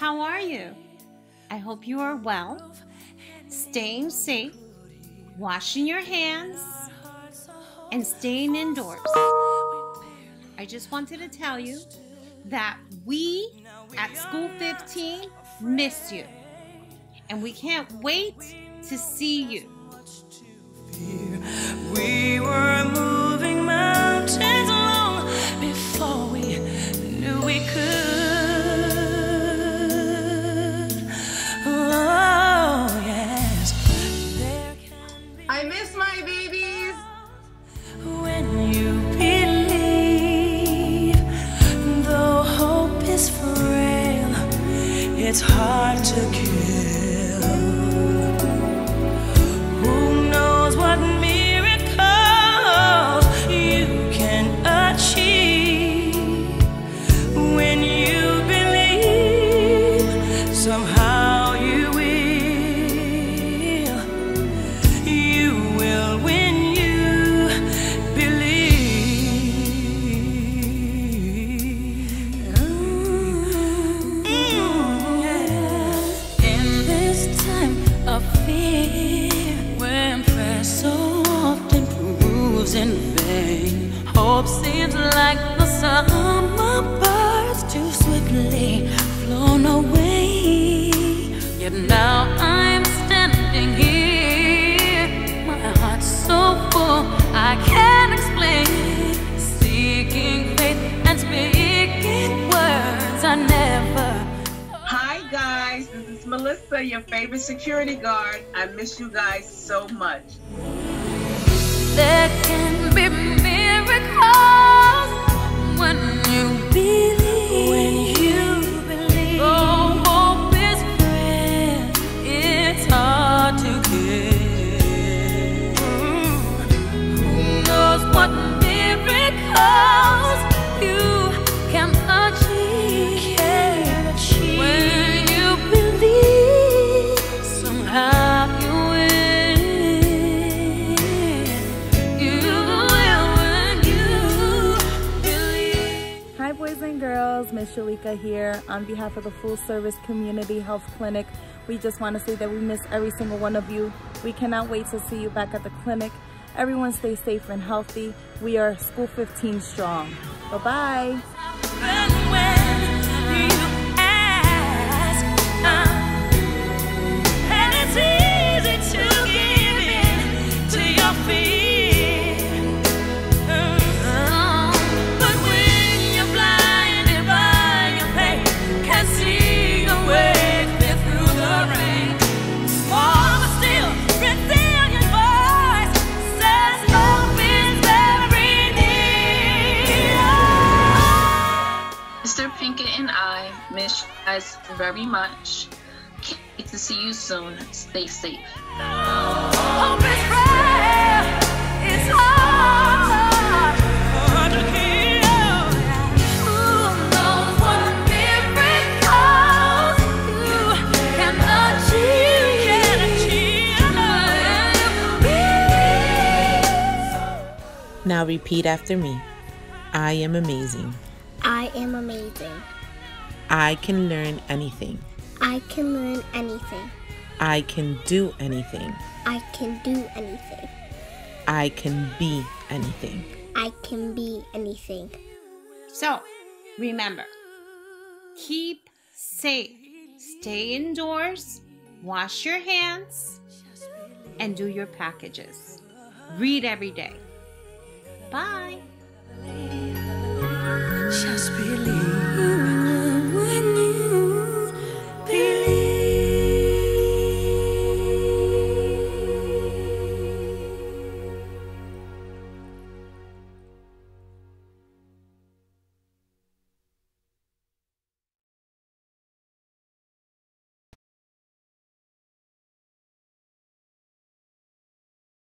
how are you? I hope you are well, staying safe, washing your hands, and staying indoors. I just wanted to tell you that we at School 15 miss you, and we can't wait to see you. We were moving mountains long before we knew we could. Oh, yes. I miss my babies. When you believe, though hope is frail, it's hard to kill. Who knows what miracles you can achieve when you believe. Somehow you will when you believe. In this time of fear, when prayer so often proves in vain, hope seems like the summer birds too swiftly flown away. Yet now I'm standing here, my heart's so full I can't explain, seeking faith and speaking words I never. Hi guys, this is Melissa, your favorite security guard. I miss you guys so much. There can be miracles when you believe. When you believe. Oh, hope is frail. It's hard to get. Who knows what miracles you can achieve? When you believe, somehow you will. You will when you believe. Hi boys and girls, Miss Shalika here. On behalf of the Full Service Community Health Clinic, we just want to say that we miss every single one of you. We cannot wait to see you back at the clinic. Everyone stay safe and healthy. We are School 15 strong. Bye-bye. And when you ask, and it's easy to give in to your fear. But when you're blinded by your pain, can't see your way clear through the rain, small but still resilient voice says hope is very near. Mr. Pinkett and I miss you guys very much. Can't wait to see you soon. Stay safe. Hope is frail, it's hard to heal. Who knows what miracles you can achieve. Now repeat after me. I am amazing. I am amazing. I can learn anything. I can learn anything. I can do anything. I can do anything. I can be anything. I can be anything. So, remember, keep safe, stay indoors, wash your hands, and do your packages. Read every day. Bye. Just believe.